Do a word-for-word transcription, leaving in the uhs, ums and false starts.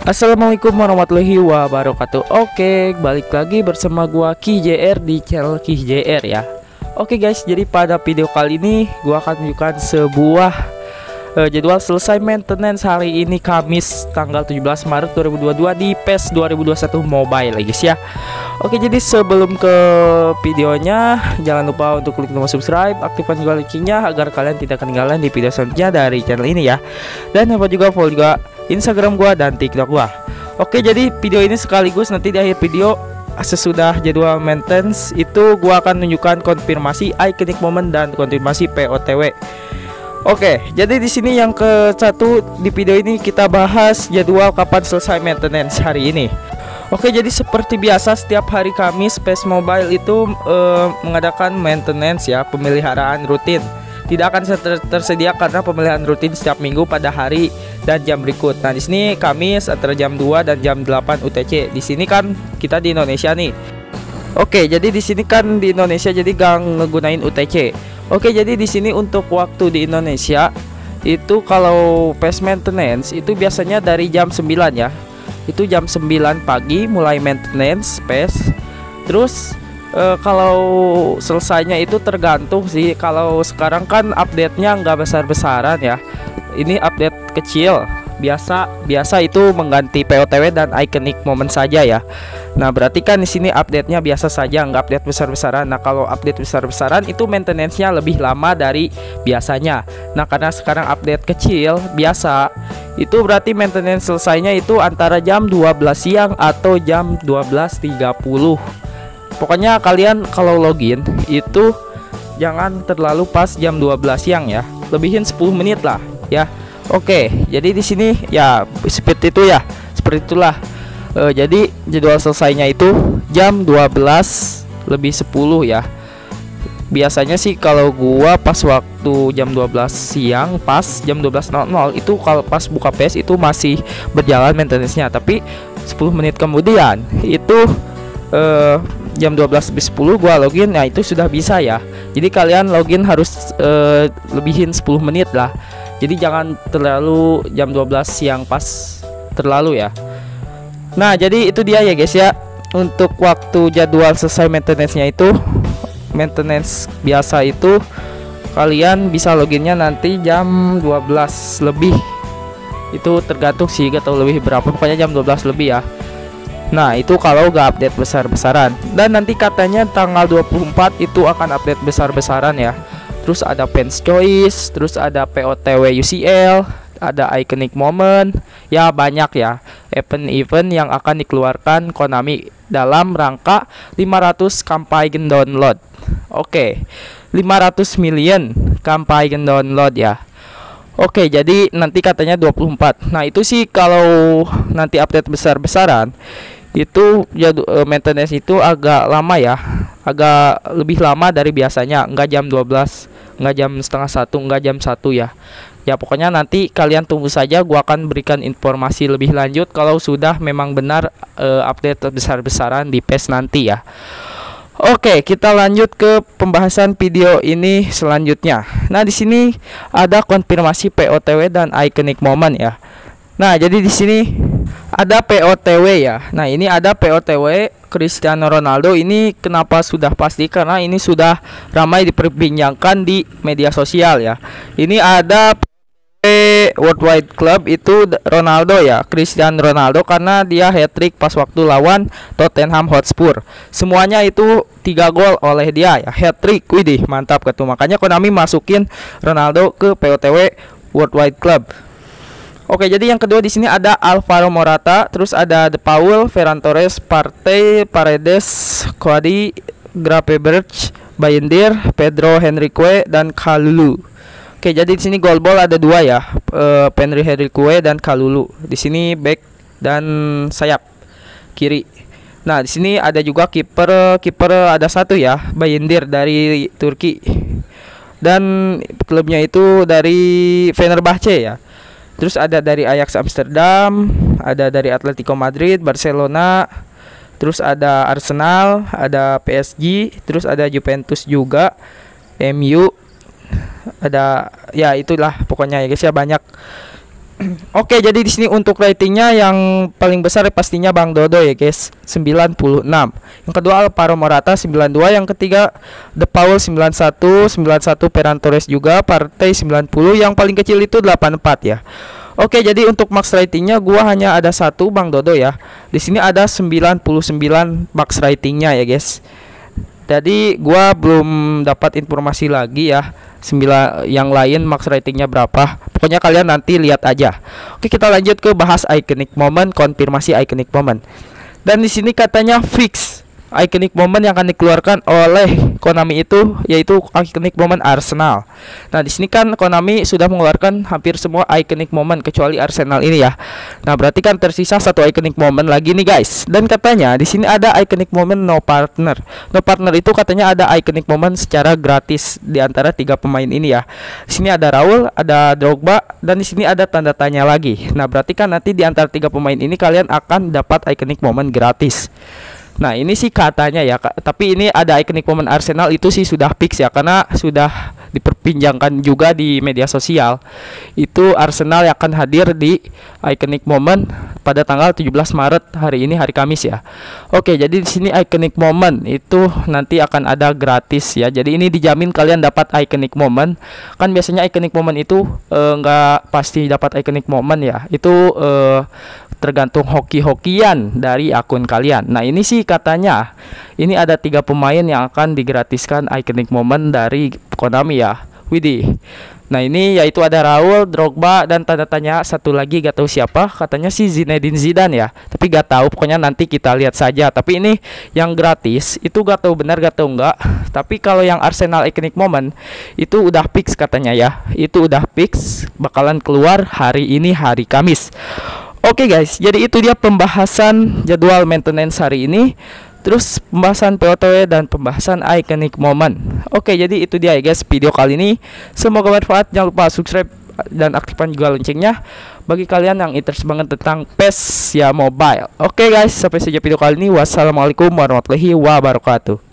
Assalamualaikum warahmatullahi wabarakatuh. Oke, balik lagi bersama gua Ki J R di channel Ki J R ya. Oke guys, jadi pada video kali ini gua akan menunjukkan sebuah uh, jadwal selesai maintenance hari ini Kamis tanggal tujuh belas Maret dua ribu dua puluh dua di PES dua ribu dua puluh satu Mobile ya guys ya. Oke, jadi sebelum ke videonya jangan lupa untuk klik tombol subscribe, aktifkan juga loncengnya agar kalian tidak ketinggalan di video selanjutnya dari channel ini ya. Dan jangan lupa juga follow juga Instagram gua dan TikTok gua. Oke, jadi video ini sekaligus nanti di akhir video sesudah jadwal maintenance itu gua akan menunjukkan konfirmasi iconic moment dan konfirmasi P O T W. Oke, jadi di sini yang ke satu di video ini kita bahas jadwal kapan selesai maintenance hari ini. Oke, jadi seperti biasa setiap hari Kamis PES Mobile itu eh, mengadakan maintenance ya, pemeliharaan rutin. Tidak akan ter tersedia karena pemeliharaan rutin setiap minggu pada hari dan jam berikut. Nah, di sini Kamis antara jam dua dan jam delapan U T C. Di sini kan kita di Indonesia nih. Oke, jadi di sini kan di Indonesia jadi gak ngegunain U T C. Oke, jadi di sini untuk waktu di Indonesia itu kalau PES maintenance itu biasanya dari jam sembilan ya. Itu jam sembilan pagi mulai maintenance PES. Terus e, kalau selesainya itu tergantung sih. Kalau sekarang kan update-nya nggak besar-besaran ya. Ini update kecil. Biasa biasa itu mengganti P O T W dan iconic moment saja ya. Nah, berarti kan di sini update-nya biasa saja, nggak update besar-besaran. Nah, kalau update besar-besaran itu maintenance-nya lebih lama dari biasanya. Nah, karena sekarang update kecil biasa, itu berarti maintenance selesainya itu antara jam dua belas siang atau jam dua belas tiga puluh. Pokoknya kalian kalau login itu jangan terlalu pas jam dua belas siang ya. Lebihin sepuluh menit lah ya. Oke, jadi di sini ya speed itu ya seperti itulah. E, jadi jadwal selesainya itu jam dua belas lebih sepuluh ya. Biasanya sih kalau gua pas waktu jam dua belas siang, pas jam dua belas itu kalau pas buka PES itu masih berjalan maintenance-nya, tapi sepuluh menit kemudian itu eh, jam dua belas lebih sepuluh gua login, nah itu sudah bisa ya. Jadi kalian login harus eh, lebihin sepuluh menit lah. Jadi jangan terlalu jam dua belas siang pas terlalu ya. Nah, jadi itu dia ya guys ya. Untuk waktu jadwal selesai maintenance-nya itu maintenance biasa itu kalian bisa loginnya nanti jam dua belas lebih. Itu tergantung sih, gak tahu lebih berapa, pokoknya jam dua belas lebih ya. Nah, itu kalau gak update besar-besaran. Dan nanti katanya tanggal dua puluh empat itu akan update besar-besaran ya. Terus ada fans choice, terus ada P O T W U C L, ada iconic moment, ya banyak ya event-event yang akan dikeluarkan Konami dalam rangka lima ratus campaign download. Oke, lima ratus million campaign download ya. Oke, jadi nanti katanya dua puluh empat. Nah, itu sih kalau nanti update besar-besaran itu ya, maintenance itu agak lama ya, agak lebih lama dari biasanya. Enggak jam dua belas, enggak jam setengah satu, enggak jam satu ya. Ya pokoknya nanti kalian tunggu saja, gua akan berikan informasi lebih lanjut kalau sudah memang benar uh, update besar-besaran di PES nanti ya. Oke, kita lanjut ke pembahasan video ini selanjutnya. Nah, di sini ada konfirmasi P O T W dan iconic moment ya. Nah, jadi di sini ada P O T W ya. Nah, ini ada P O T W Cristiano Ronaldo. Ini kenapa sudah pasti? Karena ini sudah ramai diperbincangkan di media sosial ya. Ini ada Worldwide Club itu Ronaldo ya, Cristiano Ronaldo, karena dia hat-trick pas waktu lawan Tottenham Hotspur. Semuanya itu tiga gol oleh dia ya, hat-trick. Widih, mantap ketu. Makanya Konami masukin Ronaldo ke P O T W Worldwide Club. Oke, jadi yang kedua di sini ada Alvaro Morata, terus ada De Paul, Ferran Torres, Partey, Paredes, Kwadi, Gravenberch, Bayindir, Pedro Henrique dan Kalulu. Oke, jadi di sini goal ball ada dua ya, uh, Pedro Henrique dan Kalulu. Di sini back dan sayap kiri. Nah, di sini ada juga kiper, kiper ada satu ya, Bayindir dari Turki. Dan klubnya itu dari Fenerbahce ya. Terus ada dari Ajax Amsterdam, ada dari Atletico Madrid, Barcelona, terus ada Arsenal, ada P S G, terus ada Juventus juga, M U, ada ya itulah pokoknya ya guys ya, banyak Oke, jadi di sini untuk ratingnya yang paling besar pastinya Bang Dodo ya guys, sembilan puluh enam. Yang kedua Alvaro Morata sembilan puluh dua, yang ketiga De Paul sembilan puluh satu, sembilan puluh satu Ferran Torres juga, Partey sembilan puluh, yang paling kecil itu delapan puluh empat ya. Oke, jadi untuk max ratingnya gua hanya ada satu Bang Dodo ya. Di sini ada sembilan puluh sembilan max ratingnya ya guys. Jadi gua belum dapat informasi lagi ya sembilan yang lain max ratingnya berapa. Pokoknya kalian nanti lihat aja. Oke, kita lanjut ke bahas iconic moment, konfirmasi iconic moment. Dan di sini katanya fix iconic moment yang akan dikeluarkan oleh Konami itu yaitu iconic moment Arsenal. Nah, di sini kan Konami sudah mengeluarkan hampir semua iconic moment kecuali Arsenal ini ya. Nah, berarti kan tersisa satu iconic moment lagi nih guys. Dan katanya di sini ada iconic moment no partner. No partner itu katanya ada iconic moment secara gratis di antara tiga pemain ini ya. Di sini ada Raul, ada Drogba, dan di sini ada tanda tanya lagi. Nah, berarti kan nanti di antara tiga pemain ini kalian akan dapat iconic moment gratis. Nah, ini sih katanya ya, Kak. Tapi ini ada iconic moment Arsenal itu sih sudah fix ya, karena sudah diperbincangkan juga di media sosial. Itu Arsenal yang akan hadir di iconic moment pada tanggal tujuh belas Maret, hari ini hari Kamis ya. Oke, jadi di sini iconic moment itu nanti akan ada gratis ya. Jadi ini dijamin kalian dapat iconic moment. Kan biasanya iconic moment itu eh, nggak pasti dapat iconic moment ya. Itu eh, tergantung hoki-hokian dari akun kalian. Nah, ini sih katanya ini ada tiga pemain yang akan digratiskan iconic moment dari Konami ya. Widih. Nah, ini yaitu ada Raul, Drogba, dan tanda tanya satu lagi gak tahu siapa. Katanya sih Zinedine Zidane ya. Tapi gak tahu, pokoknya nanti kita lihat saja. Tapi ini yang gratis itu gak tahu benar gak tahu enggak. Tapi kalau yang Arsenal iconic moment itu udah fix katanya ya. Itu udah fix bakalan keluar hari ini hari Kamis. Oke guys, jadi itu dia pembahasan jadwal maintenance hari ini. Terus pembahasan P O T W dan pembahasan iconic moment. Oke, jadi itu dia ya guys video kali ini. Semoga bermanfaat. Jangan lupa subscribe dan aktifkan juga loncengnya bagi kalian yang interest banget tentang P E S ya mobile. Oke guys, sampai saja video kali ini. Wassalamualaikum warahmatullahi wabarakatuh.